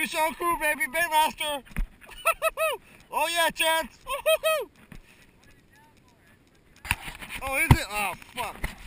Baby Show crew, baby, Baymaster. Oh yeah, Chance. Oh, is it? Oh, fuck.